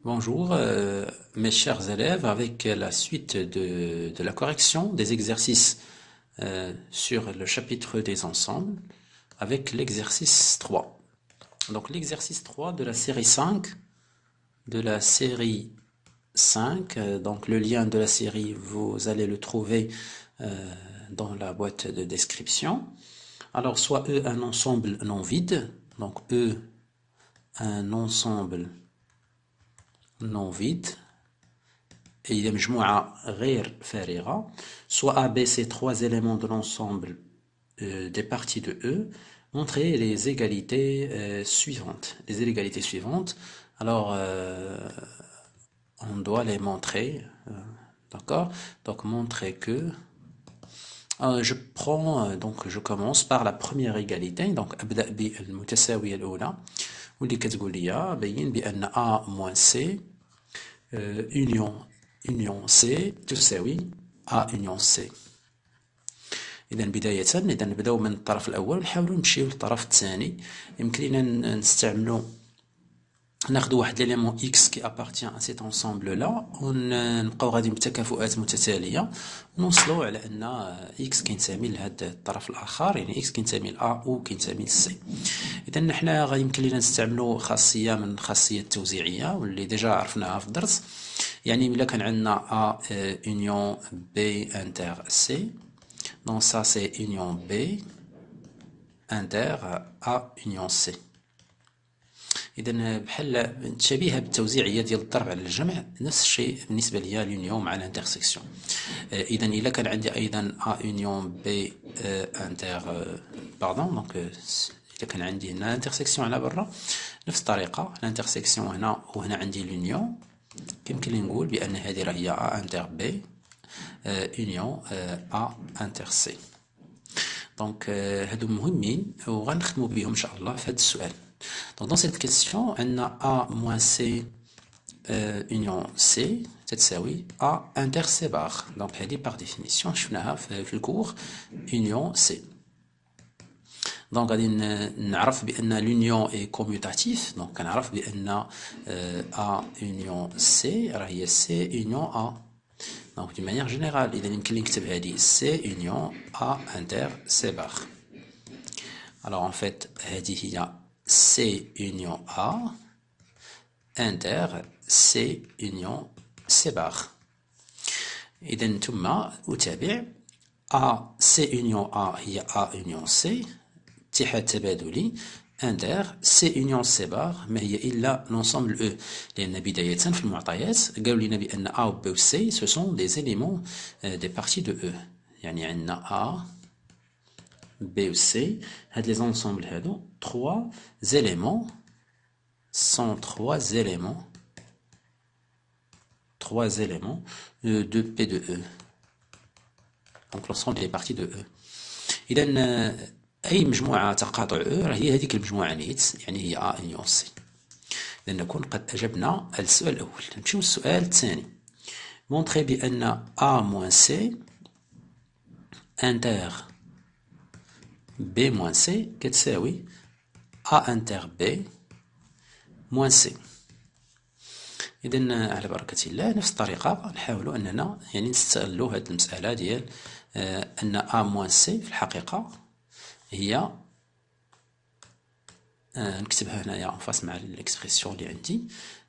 Bonjour, mes chers élèves, avec la suite de la correction des exercices sur le chapitre des ensembles, avec l'exercice 3. Donc l'exercice 3 de la série 5, donc le lien de la série, vous allez le trouver dans la boîte de description. Alors soit E un ensemble non vide, donc E un ensemble non vide, et il y a مجموعة غير فارغة, soit A, B, C, trois éléments de l'ensemble des parties de E, montrer les égalités suivantes. Les inégalités suivantes, alors on doit les montrer, d'accord? Donc montrer que je commence par la première égalité. Donc أبدأ بالمتساوية الأولى واللي كتقول لي بين بأن A moins C union C تساوي A union C. إذا بداية نبداو من الطرف الأول ونحاولوا نمشيو للطرف الثاني. يمكن لنا نستعملوا ناخذوا واحد ليليمون X qui appartient à cet ensemble là ونبقاو غادي بتكافؤات متتالية ونوصلوا على أن X كينتمي لهذا الطرف الآخر، يعني X كينتمي ل A و كينتمي ل C. إذا حنا غادي يمكن لنا نستعملوا خاصية من الخاصية التوزيعية واللي ديجا عرفناها في الدرس. يعني إلا كان عندنا A union B inter C، donc ça c'est union B inter A union C. إذا بحال شبيهة بالتوزيعية ديال الضرب على الجمع، نفس الشيء بالنسبة ليا لونيون مع الانترسيكسيون. إذا إلا كان عندي أيضا A union B inter دونك إذا كان عندي هنا الانترسيكسيون على برا نفس الطريقة، الانترسيكسيون هنا وهنا عندي لونيون، يمكن لي نقول بأن هذه راه هي A inter B union A inter C. دونك هادو مهمين وغنخدموا بهم إن شاء الله في هذا السؤال. Donc dans cette question, on a A moins C union C تتساوي A inter C bar. Donc هذه par définition شفناها في الكور union C. Donc غادي نعرف بأن l'union est commutatif. Donc كنعرف بأن A union C راه هي C union A. Donc d'une manière générale إذا يمكن لي نكتب هذه C union A inter C bar. Alors en fait هذه هي C union A inter C union C bar. إذا ثم أتابع A C union A هي A union C اتحاد تبادلي inter C union C bar ما هي إلا l'ensemble E، لأن بداية في المعطيات قالوا لنا بأن A و B و C ce sont des éléments des parties de E. يعني عندنا A B ou C, les ensembles هادو trois éléments sont trois éléments de P de E. Donc l'ensemble des parties de E. إذا أي مجموعة تقاطع E راه هي هذيك المجموعة نيت، يعني هي A union C. إذا نكون قد أجبنا على السؤال الأول. نمشيو للسؤال الثاني. montrer بأن A moins C inter B moins C كتساوي A inter B moins C. إذن على بركة الله نفس الطريقة نحاولوا أننا يعني نستغلوا هذه المسألة ديال أن A moins C في الحقيقة هي نكتبها هنايا en face مع الإكسبرسيون اللي عندي.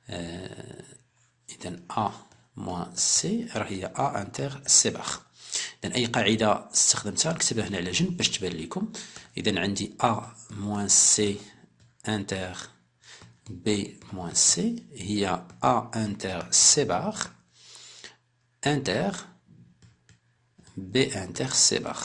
إذن A moins C راه هي A inter C bar. إذن أي قاعدة استخدمتها نكتبها هنا على جنب باش تبان لكم. إذن عندي A moins C inter B moins C هي A inter C bar inter B inter C bar.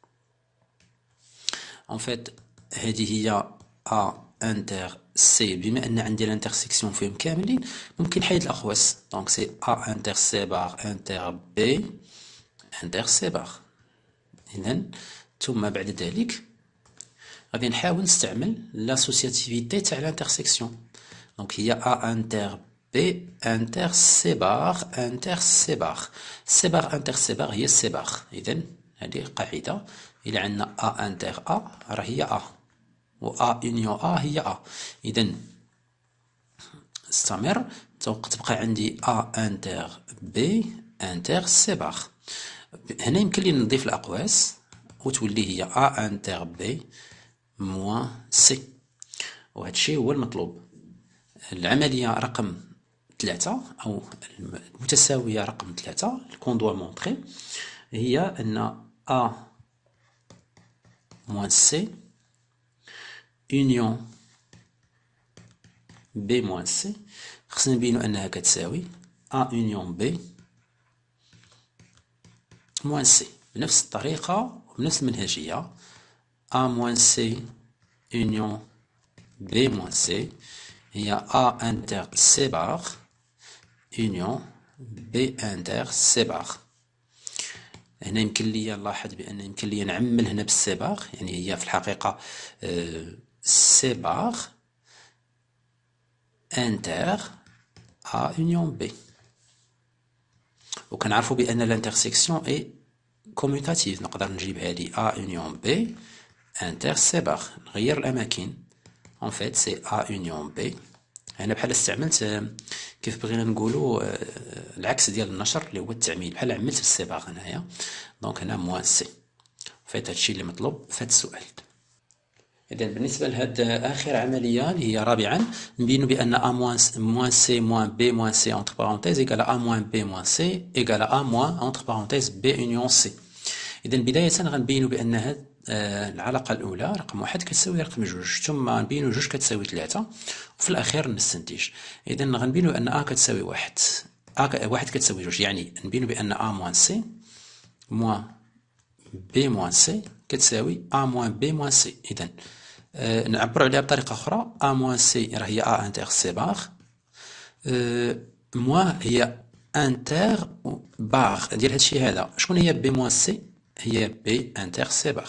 En fait هذه هي A inter C بما أن عندي الانترسيكسيون فيهم كاملين ممكن حيد الأخواس. دونك سي A inter C bar inter B inter C bar. إذن ثم بعد ذلك غادي نحاول نستعمل لاسوسياتيفيتي تاع الانترسيكسيون. دونك هي A inter B inter C bar inter C bar. C bar inter C bar هي C bar. إذن هذه قاعدة إلا عندنا A inter A راه هي A و A union A هي A. إذن استمر تبقى عندي A انتر B انتر سي بار. هنا يمكن لي نضيف الأقواس وتولي هي A انتر B موان سي، وهذا الشيء هو المطلوب. العملية رقم 3 أو المتساوية رقم 3 كون دوا مونطخي هي أن A موان سي union B موان سي خصنا نبينو أنها كتساوي A union B موان سي بنفس الطريقة وبنفس المنهجية. A موان سي union B موان سي هي A انتر سي بار union B انتر سي بار. هنا يمكن لي نلاحظ بأن يمكن لي نعمل هنا بالسي بار، يعني هي في الحقيقة سي بار انتر A union B. وكنعرفوا بأن الانترسيكسيون اي كوميوتاتيف، نقدر نجيب هذه A union B انتر سي بار، نغير الأماكن. en fait c'est A union B. هنا بحال استعملت كيف بغينا نقولوا العكس ديال النشر اللي هو التعميل، بحال عملت بالسي بار هنايا. دونك هنا موان سي. فايت هادشي اللي مطلوب في هاد السؤال. إذا بالنسبة لهاد آخر عملية اللي هي رابعا، نبينو بأن A موان سي موان B موان سي entre parenthèses إيكال A موان B موان سي إيكال A موان entre parenthèses B union C. إذا بداية غنبينو بأن هاد العلاقة الأولى رقم 1 كتساوي رقم 2، ثم نبينو 2 كتساوي 3، وفي الأخير نستنتج. إذا غنبينو أن A كتساوي 1 1 كتساوي 2، يعني نبينو بأن A موان سي موان B موان سي كتساوي A موان B موان سي. إذا نعبرو عليها بطريقة أخرى، A موان سي راه هي A انتر سي بار، موان هي انتر بار ديال هادشي هذا. شكون هي B موان سي؟ هي B انتر سي بار.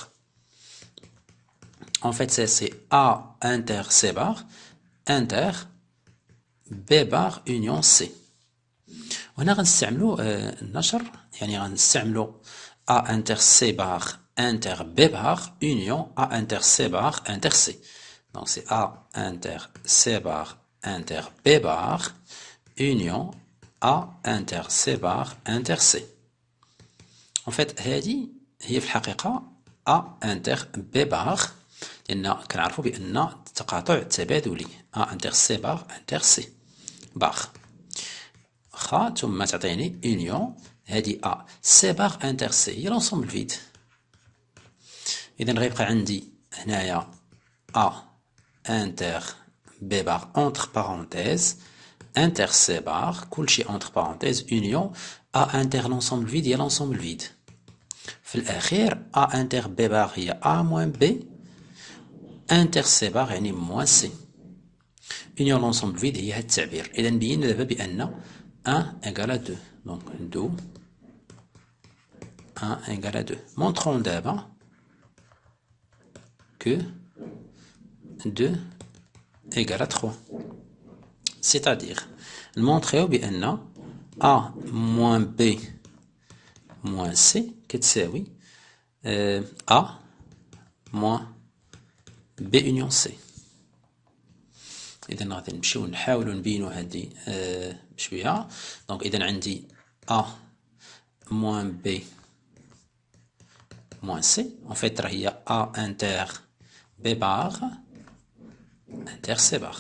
En fait c'est A inter C bar inter B bar union C. وهنا غنستعملو النشر، يعني غنستعملو A inter C bar inter B bar union A inter C bar inter C. Donc c'est A inter C bar inter B bar union A inter C bar inter C. En fait هذه هي في الحقيقة A inter B bar، لأن كنعرفوا بأن التقاطع تبادلي A انتر سي بار انتر سي بار خا، ثم تعطيني union هذه A سي بار انتر سي هي لونسومبل فيد. إذا غيبقى عندي هنايا A انتر B بار اونتر بارونتيز انتر سي بار كلشي اونتر بارونتيز union A انتر لونسومبل فيد هي لونسومبل فيد. في الأخير A انتر B بار هي A موان B انتر سي بار يعني موان سي. union l'ensemble vide هي هاد التعبير. إذا بينا دابا بأن 1 égale à 2. donc 2 1 égale à 2. montrons دابا que 2 égale à 3. c'est-à-dire نمونطريو بأن A moins B moins C كتساوي A moins B union C. إذا غادي نمشيو نحاولو نبينو هادي بشوية. دونك إذا عندي A موان B موان C en fait راه هي A انتر B بار انتر C بار.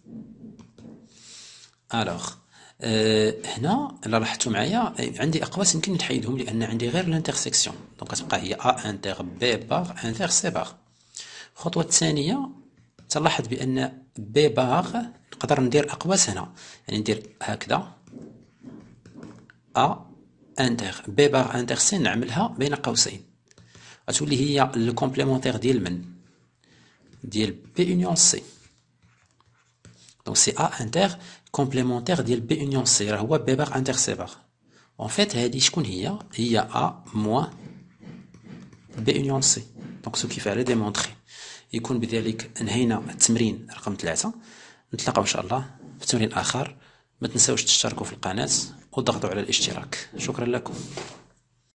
ألوغ هنا إلا لاحظتو معايا عندي أقواس يمكن نحيدهم لأن عندي غير الانترسيكسيون. دونك كتبقى هي A انتر B بار انتر C بار. الخطوة الثانية تلاحظ بأن B بار نقدر ندير أقواس هنا، يعني ندير هكذا A انتر B بار انتر C نعملها بين قوسين، غتولي هي الكومبليمونتير ديال من؟ ديال B union C. دونك سي A انتر كومبليمونتير ديال B union C راه هو B بار انتر C بار. en fait هادي شكون هي؟ هي A موان B union C. دونك سو كيف على ديمونطري. يكون بذلك انهينا التمرين رقم 3. نتلاقاو ان شاء الله في تمرين اخر. ما تنساوش تشتركوا في القناة وتضغطوا على الاشتراك. شكرا لكم.